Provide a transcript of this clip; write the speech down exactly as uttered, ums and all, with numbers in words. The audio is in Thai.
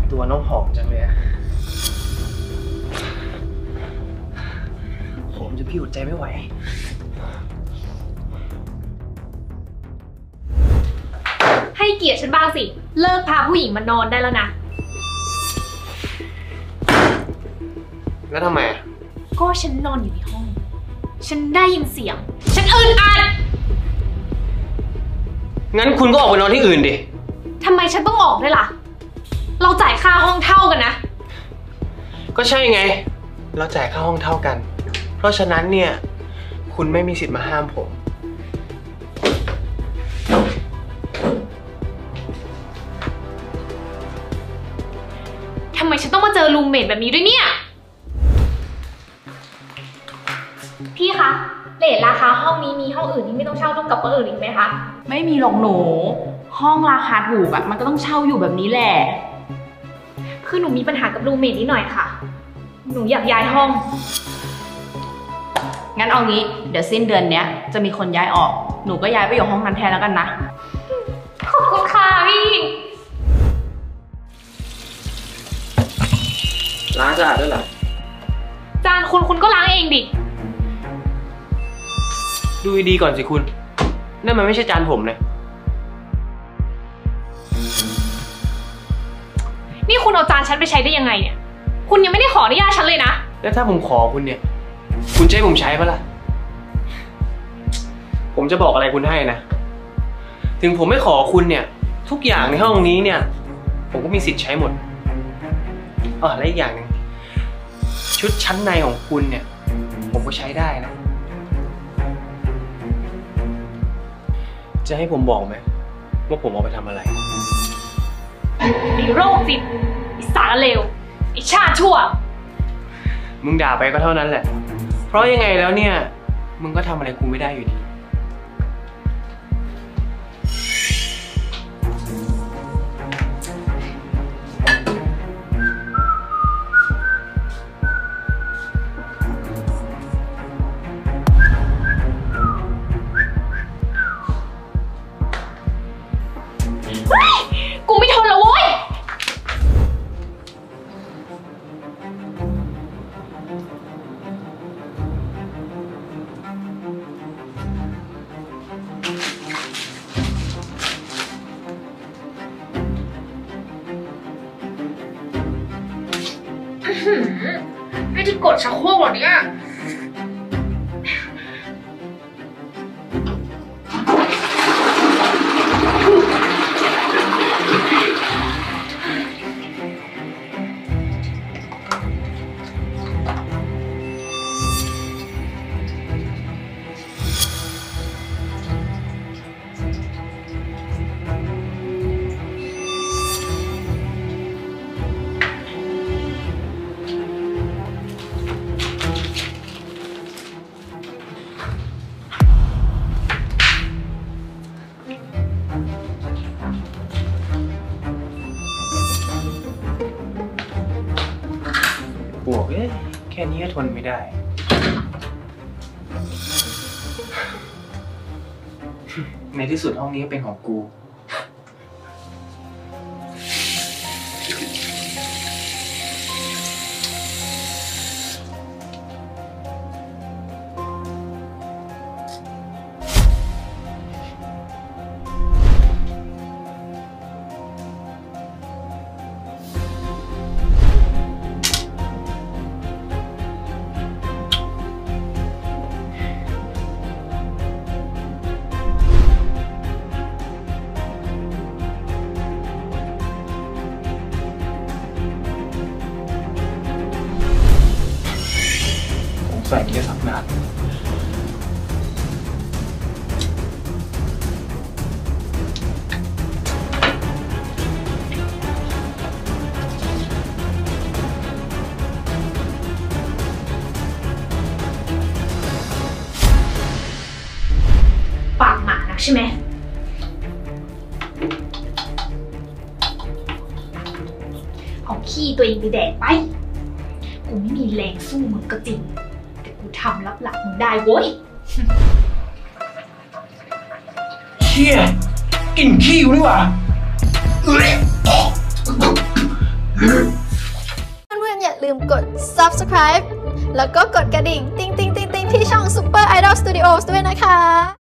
ตัวน้องหอมจังเลยอะผมจะพี่อดใจไม่ไหวให้เกียรติฉันบ้างสิเลิกพาผู้หญิงมานอนได้แล้วนะแล้วทำไมก็ฉันนอนอยู่ในห้องฉันได้ยินเสียงฉันอึดอัดงั้นคุณก็ออกไปนอนที่อื่นดิทำไมฉันต้องออกด้วยล่ะเราจ่ายค่าห้องเท่ากันนะก็ใช่ไงเราจ่ายค่าห้องเท่ากันเพราะฉะนั้นเนี่ยคุณไม่มีสิทธิ์มาห้ามผมทำไมฉันต้องมาเจอรูมเมทแบบนี้ด้วยเนี่ยพี่คะเรทราคาห้องนี้มีห้องอื่นที่ไม่ต้องเช่าร่วมกับคนอื่นอีกไหมคะไม่มีหรอกหนูห้องราคาถูกอะมันก็ต้องเช่าอยู่แบบนี้แหละคือหนูมีปัญหากับรูมเมทนิดหน่อยค่ะหนูอยากย้ายห้องงั้นเอางี้เดี๋ยวสิ้นเดือนเนี้ยจะมีคนย้ายออกหนูก็ย้ายไปอยู่ห้องนั้นแทนแล้วกันนะขอบคุณค่ะพี่ล้างสะอาดด้วยเหรอจานคุณคุณก็ล้างเองดิดูดีก่อนสิคุณนั่นมันไม่ใช่จานผมนะนี่คุณเอาจานฉันไปใช้ได้ยังไงเนี่ยคุณยังไม่ได้ขออนุญาตฉันเลยนะแล้วถ้าผมขอคุณเนี่ยคุณจะให้ผมใช้ปะล่ะผมจะบอกอะไรคุณให้นะถึงผมไม่ขอคุณเนี่ยทุกอย่างในห้องนี้เนี่ยผมก็มีสิทธิ์ใช้หมดอ๋อและอีกอย่างหนึ่งชุดชั้นในของคุณเนี่ยผมก็ใช้ได้นะจะให้ผมบอกไหมว่าผมเอาไปทำอะไรไอ้โรคจิตไอ้สารเลวไอ้ชาติชั่วมึงด่าไปก็เท่านั้นแหละเพราะยังไงแล้วเนี่ยมึงก็ทำอะไรกูไม่ได้อยู่ดีกูไม่ทนแล้วโว้ยไม่ได้กดชักโครกหรอเนี่ยบวกเอ๊ะแค่นี้ก็ทนไม่ได้ในที่สุดห้องนี้ก็เป็นของกูใส่เกียร์สับนานปากหมานักใช่ไหมเอาขี้ตัวเองไปแดกไปกูไม่มีแรงสู้มึงก็จริงแต่กูทำรับหลังมึงได้โว้ยเชี่ยกลิ่นขี้กูนี่หว่าเพื่อนๆอย่าลืมกด ซับสไครบ์ แล้วก็กดกระดิ่ง ติ๊งติ๊งติ๊งติ๊งที่ช่อง Super Idol Studios ด้วยนะคะ